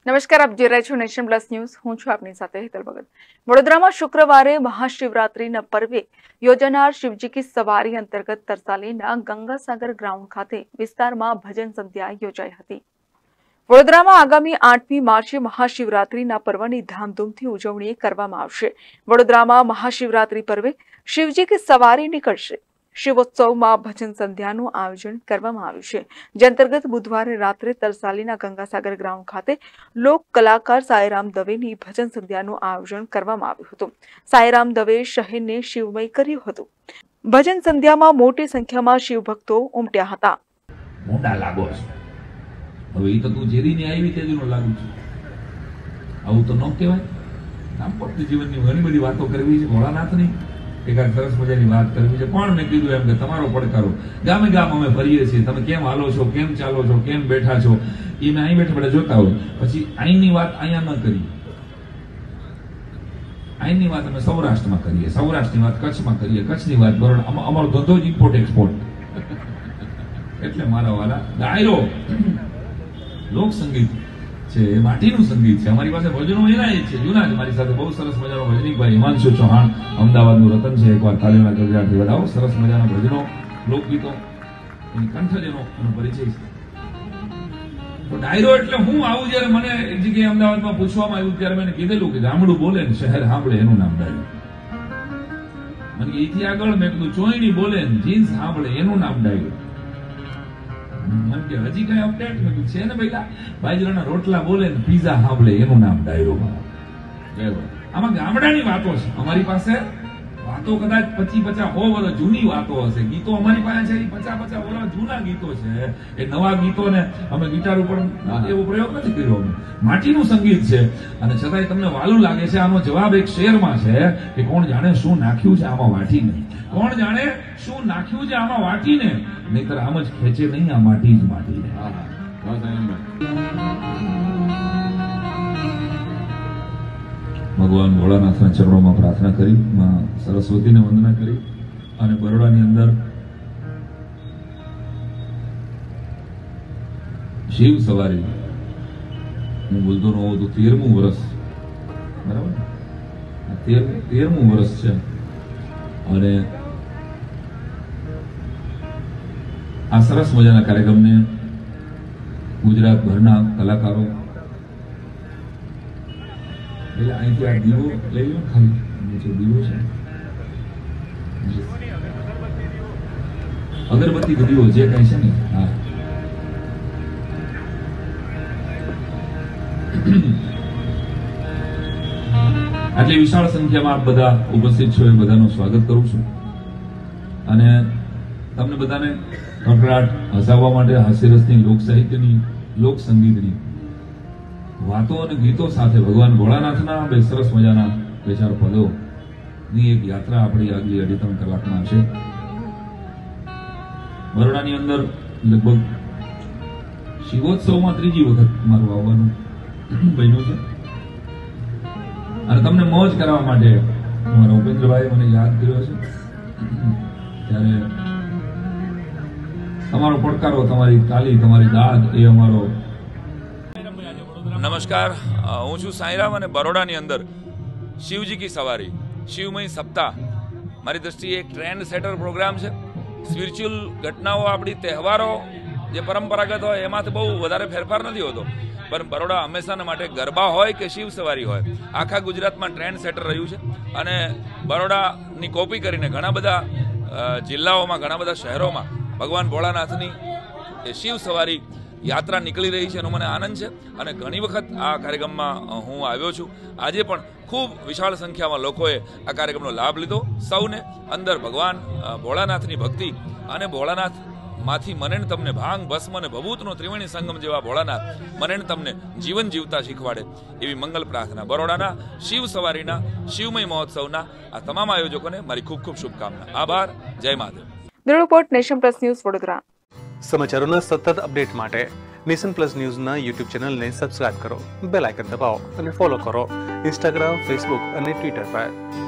નમસ્કાર, આપ જોઈ રહ્યા છો નેશન પ્લસ ન્યૂઝ. હું છું આપની સાથે હેતલ ભગત. વડોદરામાં શુક્રવારે મહાશિવરાત્રિના પર્વે યોજાનાર શિવજી કી સવારી અંતર્ગત તરસાલીના ગંગાસાગર ગ્રાઉન્ડ ખાતે વિસ્તારમાં ભજન સંધ્યા યોજાઈ હતી. વડોદરામાં આગામી 8મી માર્ચે મહાશિવરાત્રિના પર્વની ધામધૂમથી ઉજવણી કરવામાં આવશે. વડોદરામાં મહાશિવરાત્રિ પર્વે શિવજી કી સવારી નીકળશે. શિવોત્સવમાં ભજન સંધ્યાનું આયોજન કરવામાં આવ્યું છે, જે અંતર્ગત બુધવારે રાત્રે તરસાલીના ગંગાસાગર ગ્રાઉન્ડ ખાતે લોક કલાકાર સાંઈરામ દવેની ભજન સંધ્યાનું આયોજન કરવામાં આવ્યું હતું. સાંઈરામ દવે શહેરને શિવમય કર્યું હતું. ભજન સંધ્યામાં મોટી સંખ્યામાં શિવભક્તો ઉમટ્યા હતા. મોટા લાગો છે. હવે એ તો તું જેદીની આવી તેદીનો લાગુ છે. આવું તો ન કહેવાય. દાંપત્ય જીવનની ઘણી બધી વાતો કરવી છે. ભોળાનાથની એકાદ સરસ મજાની વાત કરવી છે. પણ મેં કીધું એમ કે તમારો પડકારો ગામે ગામ અમે ફરીએ છીએ. તમે કેમ હાલો છો, કેમ ચાલો છો, કેમ બેઠા છો, એ મેં અહીં બેઠા બેઠા જોતા હોય. પછી અહીંની વાત અહીંયા ન કરીએ. અહીંની વાત અમે સૌરાષ્ટ્રમાં કરીએ, સૌરાષ્ટ્રની વાત કચ્છમાં કરીએ, કચ્છની વાત બરોડા. અમારો ધંધો જ ઇમ્પોર્ટ એક્સપોર્ટ. એટલે મારા વાલા ડાયરો લોક સંગીત છે, એ માટીનું સંગીત છે. અમારી પાસે ભજનો એના જ છે, જૂના જ. મારી સાથે બહુ સરસ મજાનો ભજનીકભાઈ હિમાંશુ ચૌહાણ, અમદાવાદનું રતન છે. એકવાર તાલીમના ગરજાથી વધાવો. સરસ મજાના ભજનો, લોકગીતો, એની કંઠ જેનો એનો પરિચય છે. તો ડાયરો એટલે હું આવું. જયારે મને એક જગ્યાએ અમદાવાદમાં પૂછવામાં આવ્યું ત્યારે મેં કીધેલું કે ગામડું બોલે ને શહેર સાંભળે એનું નામ ડાયરો. મને એથી આગળ મેં કીધું ચોયણી બોલે ને જીન્સ સાંભળે એનું નામ ડાયરો. હજી કઈ અપડેટ નથી છે ને ભાઈ. બાજરાના રોટલા બોલે ને પીઝા સાંભળે એનું નામ ડાયરો. આમાં ગામડાની વાતો છે. અમારી પાસે વાતો કદાચ 25-50 વર્ષ જૂની વાતો હશે. ગીતો અમારી પાસે છે 50-50 વર્ષ જૂના ગીતો છે. એ નવા ગીતોને અમે ગિટાર ઉપર એવો પ્રયોગ નથી કર્યો. અમે માટીનું સંગીત છે. અને છતાંય તમને વાલું લાગે છે. આનો જવાબ એક શેરમાં છે કે કોણ જાણે શું નાખ્યું છે આમાં વાટીને. કોણ જાણે શું નાખ્યું છે આમાં વાટીને. નહીતર આમ જ ખેંચે નહીં આ માટી જ માટીને. ભગવાન ભોળાનાથના ચરણોમાં પ્રાર્થના કરી, માં સરસ્વતીને વંદના કરી અને બરોડાની અંદર શિવ સવારી હું બોલતો ન હોઉં તો 13મું વર્ષ, બરાબર, 13મું વર્ષ છે. અને આ સરસ મજાના કાર્યક્રમને ગુજરાતભરના કલાકારો એટલે અહીંથી આ દીવો લઈ લો. ખાલી જે દીવો છે, અગરબત્તી દીવો જે કઈ છે ને, હા, આટલી વિશાળ સંખ્યામાં આપ બધા ઉપસ્થિત છો એ બધાનું સ્વાગત કરું છું. અને તમને બધાને કકડાટ હસાવવા માટે હાસ્યરસની, લોક સાહિત્યની, લોક સંગીતની વાતો અને ગીતો સાથે ભગવાન ભોળાનાથના બે સરસ મજાના 2-4 પદોની એક યાત્રા આપણી આગલી 2.5-3 કલાકમાં છે. બરોડાની અંદર લગભગ શિવોત્સવમાં 3જી વખત મારું આવવાનું બન્યું છે. અને તમને મોજ કરાવવા માટે મારા ઉપેન્દ્રભાઈ મને યાદ કર્યો છે. ત્યારે તમારો પડકારો, તમારી તાલી, તમારી દાદ એ અમારો. નમસ્કાર, હું છું સાંઈરામ અને બરોડાની અંદર શિવજી કી સવારી, શિવમય સપ્તાહ મારી દ્રષ્ટિએ એક ટ્રેન્ડ સેટર પ્રોગ્રામ છે. સ્પિરિચ્યુઅલ ઘટનાઓ, આપણી તહેવારો જે પરંપરાગત હોય એમાંથી બહુ વધારે ફેરફાર નથી હોતો. પણ બરોડા હંમેશાના માટે ગરબા હોય કે શિવ સવારી હોય, આખા ગુજરાતમાં ટ્રેન્ડ સેટર રહ્યું છે. અને બરોડાની કોપી કરીને ઘણા બધા જિલ્લાઓમાં, ઘણા બધા શહેરોમાં ભગવાન ભોળાનાથની એ શિવ સવારી યાત્રા નીકળી રહી છે એનો મને આનંદ છે. અને ઘણી વખત આ કાર્યક્રમમાં હું આવ્યો છું. આજે પણ ખૂબ વિશાળ સંખ્યામાં લોકોએ આ કાર્યક્રમનો લાભ લીધો. સૌને અંદર ભગવાન ભોળાનાથની ભક્તિ અને ભોળાનાથ માંથી મને તમને ભાંગ, ભસ્મ અને ભભૂતનો ત્રિવેણી સંગમ જેવા ભોળાનાથ મને તમને જીવન જીવતા શીખવાડે એવી મંગલ પ્રાર્થના. બરોડાના શિવ સવારીના, શિવમય મહોત્સવના આ તમામ આયોજકોને મારી ખૂબ ખૂબ શુભકામના. આભાર. જય Mahadev. Bureau report, nation plus news, Vadodara. સમાચારોના સતત અપડેટ માટે નેશન પ્લસ ન્યૂઝના યુટ્યુબ ચેનલને સબસ્ક્રાઇબ કરો, બેલ આઇકન દબાવો અને ફોલો કરો ઇન્સ્ટાગ્રામ, ફેસબુક અને ટ્વિટર પર.